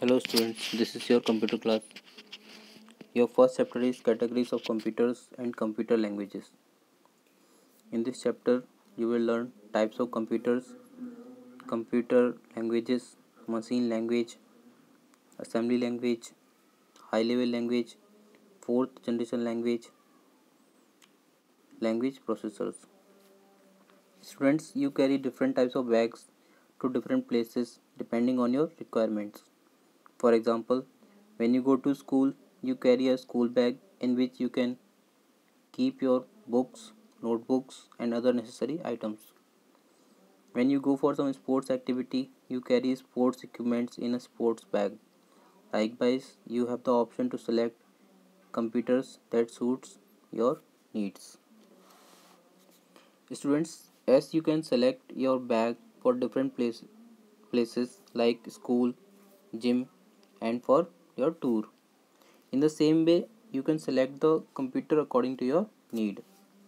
Hello students, this is your computer class. Your first chapter is categories of computers and computer languages. In this chapter, you will learn types of computers, computer languages, machine language, assembly language, high level language, fourth generation language, language processors. Students, you carry different types of bags to different places depending on your requirements. For example, when you go to school, you carry a school bag in which you can keep your books, notebooks, and other necessary items. When you go for some sports activity, you carry sports equipments in a sports bag. Likewise, you have the option to select computers that suits your needs. Students, as you can select your bag for different places like school, gym, and for your tour. In the same way, you can select the computer according to your need.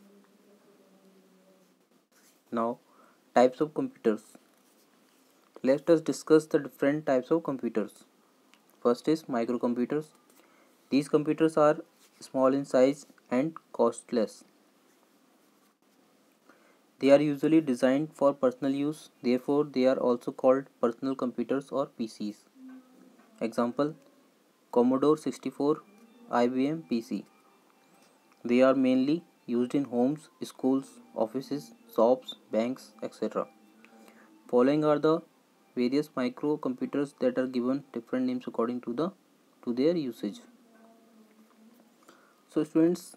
Now, types of computers. Let us discuss the different types of computers. First is microcomputers. These computers are small in size and costless. They are usually designed for personal use, therefore they are also called personal computers or PCs. Example: Commodore 64, IBM PC. They are mainly used in homes, schools, offices, shops, banks, etc. Following are the various microcomputers that are given different names according to their usage. So students,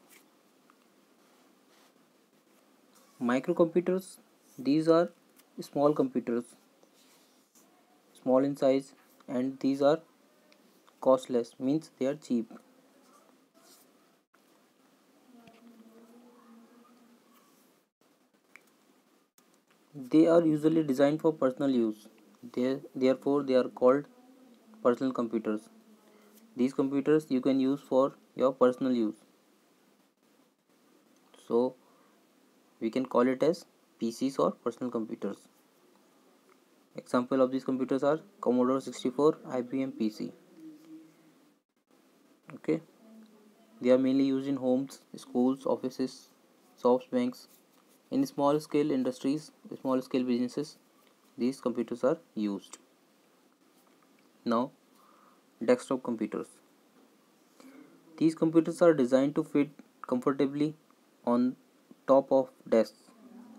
microcomputers, these are small computers, small in size, and these are costless, means they are cheap. They are usually designed for personal use. Therefore they are called personal computers. These computers you can use for your personal use. So we can call it as PCs or personal computers. Example of these computers are Commodore 64, IBM PC. Okay, they are mainly used in homes, schools, offices, shops, banks. In small scale industries, small scale businesses, these computers are used. Now, desktop computers. These computers are designed to fit comfortably on top of desks.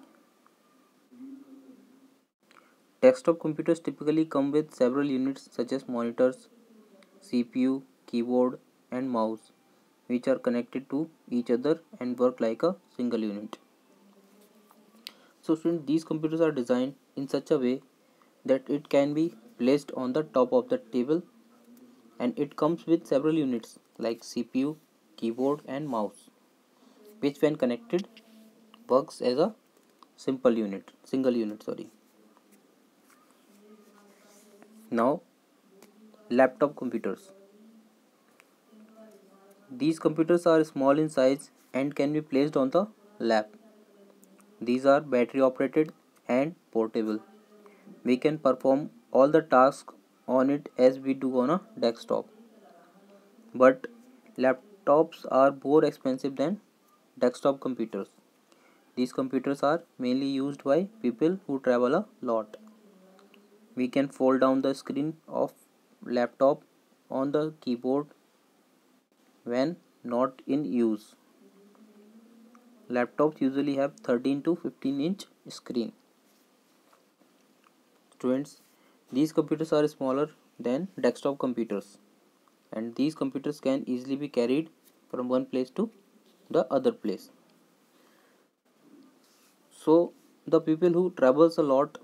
Desktop computers typically come with several units such as monitors, CPU, keyboard, and mouse, which are connected to each other and work like a single unit. So, students, these computers are designed in such a way that it can be placed on the top of the table, and it comes with several units like CPU, keyboard, and mouse, which when connected works as a single unit. Sorry. Now, laptop computers. These computers are small in size and can be placed on the lap. These are battery operated and portable. We can perform all the tasks on it as we do on a desktop. But laptops are more expensive than desktop computers. These computers are mainly used by people who travel a lot. We can fold down the screen of laptop on the keyboard when not in use. Laptops usually have 13 to 15-inch screen. Students, these computers are smaller than desktop computers, and these computers can easily be carried from one place to the other place. So the people who travels a lot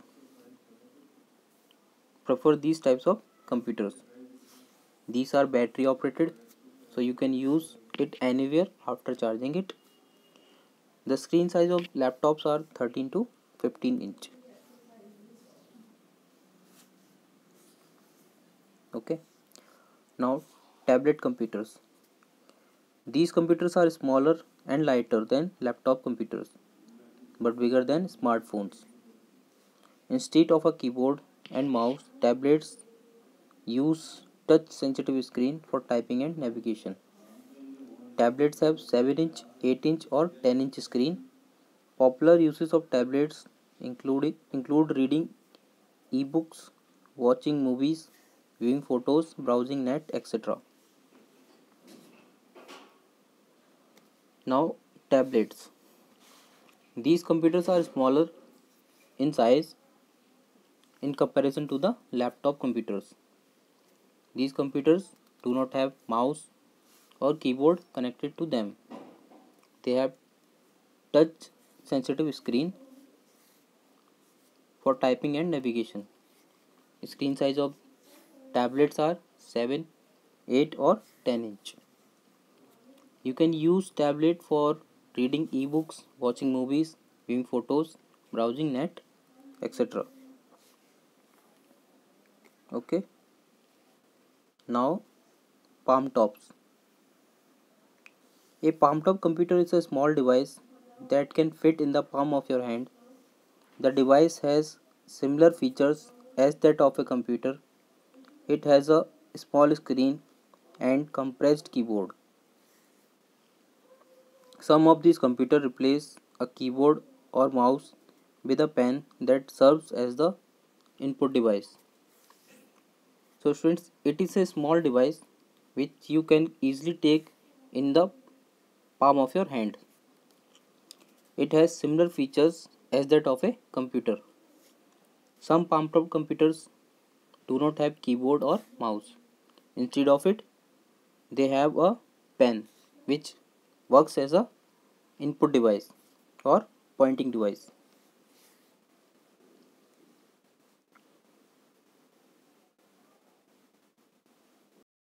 prefer these types of computers. These are battery operated, so you can use it anywhere after charging it. The screen size of laptops are 13 to 15 inch. Okay, now tablet computers. These computers are smaller and lighter than laptop computers, but bigger than smartphones. Instead of a keyboard and mouse, tablets use touch sensitive screen for typing and navigation. Tablets have 7-inch, 8-inch or 10-inch screen. Popular uses of tablets include reading e-books, watching movies, viewing photos, browsing net, etc. Now, tablets. These computers are smaller in size in comparison to the laptop computers. These computers do not have mouse or keyboard connected to them. They have touch sensitive screen for typing and navigation. Screen size of tablets are 7, 8 or 10 inch. You can use tablet for reading ebooks, watching movies, viewing photos, browsing net, etc. Okay. Now, palm tops. A palm top computer is a small device that can fit in the palm of your hand. The device has similar features as that of a computer. It has a small screen and compressed keyboard. Some of these computers replace a keyboard or mouse with a pen that serves as the input device. So students, it is a small device which you can easily take in the palm of your hand. It has similar features as that of a computer. Some palm top computers do not have keyboard or mouse. Instead of it, they have a pen which works as a input device or pointing device.